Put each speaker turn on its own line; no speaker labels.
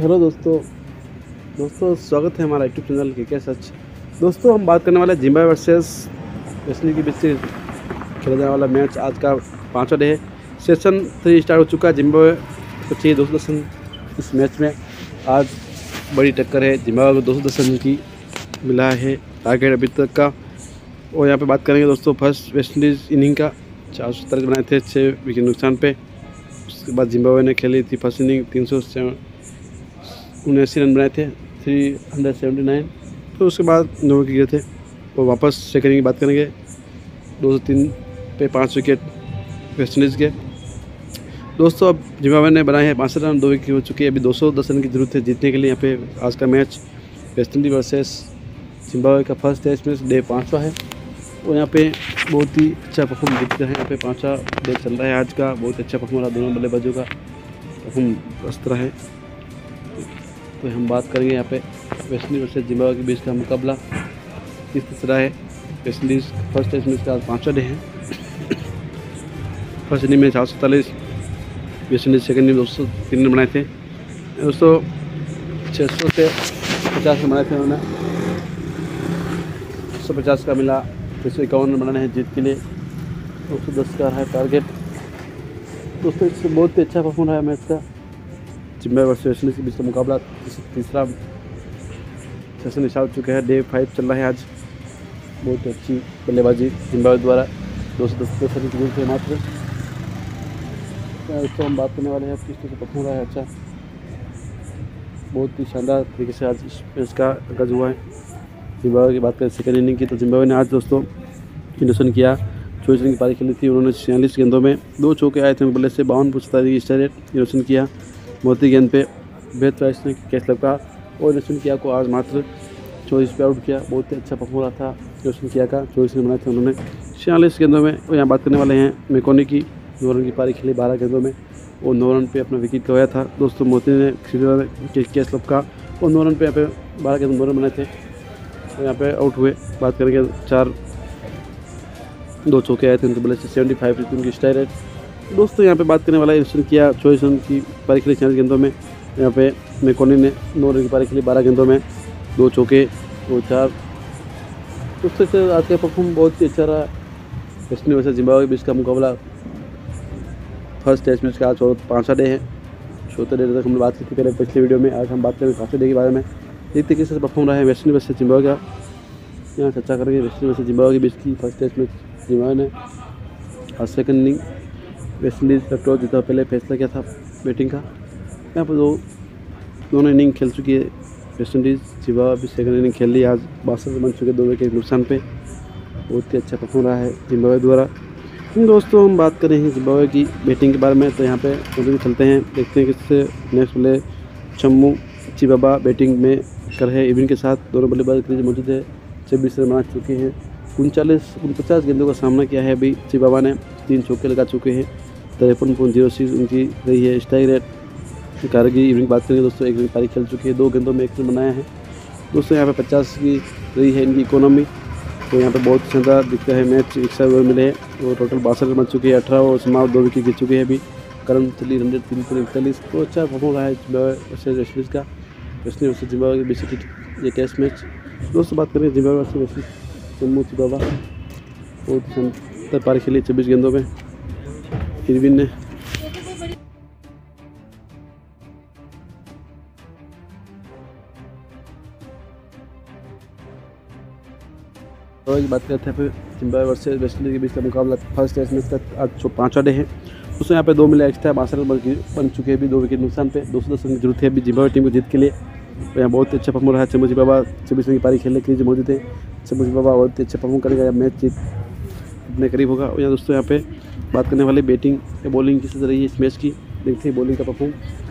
Hello दोस्तों स्वागत है हमारा यूट्यूब चैनल क्रिकेट सच। दोस्तों हम बात करने वाले जिम्बाब्वे वर्सेस वेस्ट इंडीज के बीच से खेला जाने वाला मैच। आज का 5वां डे है। सेशन 3 स्टार्ट हो चुका है। जिम्बाब्वे को चाहिए 210 रन इस मैच में। आज बड़ी टक्कर है। जिम्बाब्वे को 210 रन की मिला है टारगेट अभी तक का। और यहाँ पे बात करेंगे दोस्तों फर्स्ट वेस्ट इंडीज़ इनिंग का 470 रन बनाए थे 6 विकेट नुकसान पे। उसके बाद जिम्बाब्वे ने खेली थी फर्स्ट इनिंग 379 रन बनाए थे 379। तो उसके बाद 9 विकेट गिरे थे। और वापस सेकंड इनिंग की बात करेंगे 203 पे 5 विकेट वेस्ट इंडीज़ के। दोस्तों अब जिम्बाब्वे ने बनाए हैं 65 रन, 2 विकेट हो चुकी है। अभी 210 रन की जरूरत है जीतने के लिए। यहाँ पे आज का match West Indies versus Zimbabwe का फर्स्ट टेस्ट मैच डे 5वां है। और यहाँ पे बहुत ही अच्छा परफॉर्म दिख रहा है। यहाँ पे 5वां डे चल रहा है आज का। बहुत अच्छा परफॉर्म रहा दोनों बल्लेबाजों का परफॉर्म इस तरह है। तो हम बात करेंगे यहाँ पे वेस्ट इंडीज वर्सेस जिम्बाब्वे के बीच का मुकाबला किस तरह है। West Indies first test match का आज 5वां डे है। फर्स्ट इनिंग में 447, West Indies second inning 203 run बनाए थे। दोस्तों 600 से 50 रन बनाए थे उन्होंने। 150 का मिला। 351 रन बनाने हैं जीत के लिए। 210 का है टारगेट। दोस्तों इससे बहुत ही अच्छा परफॉर्म रहा है मैच का। जिम्बाब्वे वर्सेस वेस्ट इंडीज के बीच का मुकाबला तीसरा सेशन स्टार्ट हो चुका है। डे 5 चल रहा है आज। बहुत अच्छी बल्लेबाजी जिम्बाब्वे द्वारा 210 रन की जरूरत है मात्र। तो हम बात करने वाले हैं किस तरह से परफॉर्म रहा है। अच्छा बहुत ही शानदार तरीके से आज इस मैच का आगाज हुआ है। जिम्बाब्वे की बात करें सेकंड इनिंग की, तो जिम्बाब्वे ने आज दोस्तों इंडोसन किया। 24 रन की पारी खेली थी उन्होंने। 46 गेंदों में 2 चौके आए थे बल्ले से। 52 पूछता की स्ट्राइक रेट इंडोसन किया। मोती गेंद पे बेहतर इसने कैच लगा। और इंडोसन किया को आज मात्र 24 पे आउट किया। बहुत ही अच्छा परफॉर्म रहा था इंडोसन किया का। 24 रन बनाए थे उन्होंने 46 गेंदों में। और यहाँ बात करने वाले हैं मैकोनी की। 9 रन की पारी खेली 12 गेंदों में और 9 रन पे अपना विकेट गवाया था। दोस्तों मोती ने कैच लगा और 9 रन पे यहाँ पे 12 गेंदों में 9 रन बनाए थे और यहाँ पे आउट हुए। बात करेंगे 2 चौके आए थे उनके बल्ले से। 75 थी उनकी स्ट्राइक रेट। दोस्तों यहाँ पे बात करने वाला इंडोसन किया 24 रन की पारी खेली 46 गेंदों में। यहाँ पे मैकोनी ने 9 रन की पारी खेली 12 गेंदों में 2 चौके और 4। दोस्तों से आज का परफॉर्म बहुत ही अच्छा रहा। वेस्ट इंडीज वर्सेस जिम्बाब्वे के बीच का मुकाबला फर्स्ट टेस्ट मैच का आज 5वां डे है। 4थे डे तक हमने बात की थी पहले पिछले वीडियो में। आज हम बात करेंगे 5वें डे के बारे में। देखते किस तरह से परफॉर्म रहा है वेस्ट इंडीज वर्सेस जिम्बाब्वे का। यहाँ चर्चा करेंगे वेस्ट इंडीज वर्सेस जिम्बाब्वे के बीच की फर्स्ट टेस्ट मैच। जिम्बाब्वे ने आज सेकंड इनिंग वेस्ट इंडीज़ का टॉस जीता पहले फैसला किया था बैटिंग का। यहाँ पर दोनों इनिंग खेल चुकी है वेस्ट इंडीज़। जिम्बाब्वे भी सेकंड इनिंग खेल ली। आज 62 रन बन चुके 2 विकेट नुकसान पे। बहुत ही अच्छा परफॉर्म रहा है जिम्बाब्वे द्वारा। दोस्तों हम बात करें जिम्बाब्वे की बैटिंग के बारे में, तो यहाँ पे भी चलते हैं। देखते हैं किससे नेक्स्ट बल्ले चम्मू चिबाबा बैटिंग में कर है इविन के साथ। दोनों बल्लेबाज क्रीज मौजूद है। 26 रन बना चुके हैं। 49 गेंदों का सामना किया है अभी चिबाबा ने। 3 चौके लगा चुके हैं। 53.06 उनकी रही है स्ट्राइक रेट। कारगिल इवनिंग बात करेंगे दोस्तों 1 रन पारी खेल चुकी है। 2 गेंदों में 1 रन बनाया है। दोस्तों यहाँ पे 50 की रही है इनकी इकोनॉमी। तो यहाँ पे बहुत शानदार दिखता है मैच। 61 ओवर मिले हैं और टोटल 62 रन बन चुके हैं। 18 ओवर समाप्त 2 विकेट गिर चुके हैं अभी। करंट चली 341। तो अच्छा परफॉर्म रहा है जिम्बाब्वे वर्सेस वेस्ट इंडीज़ का। वेस्ट इंडीज वर्सेस जिम्बाब्वे के बीच ये टेस्ट मैच। दोस्तों बात करें Zimbabwe versus West Indies Chamu Chibhabha बहुत शानदार पारी खेली 26 गेंदों में। इरविन ने की बात करते हैं। फिर जिम्बाब्वे वर्सेस वेस्ट इंडीज के बीच का मुकाबला फर्स्ट टेस्ट मैच का आज 5वां डे है। उसमें यहाँ पे 2 मिले एक्स्ट्रा 62 रन बन चुके हैं अभी 2 विकेट नुकसान पे। 210 रन की जरूरत है अभी जिम्बाब्वे टीम को जीत के लिए। तो यहाँ बहुत अच्छा परफॉर्म रहा है चम्मू चिबाबा। 26 रन की पारी खेलने के लिए मौजूद है। चम्मू चिबाबा बहुत ही अच्छा परफॉर्म करेगा। मैच जीत अपने करीब होगा। और यहाँ दोस्तों यहाँ पे बात करने वाले बैटिंग या बॉलिंग किस तरह रही है इस मैच की। देखते हैं बॉलिंग का परफॉर्म।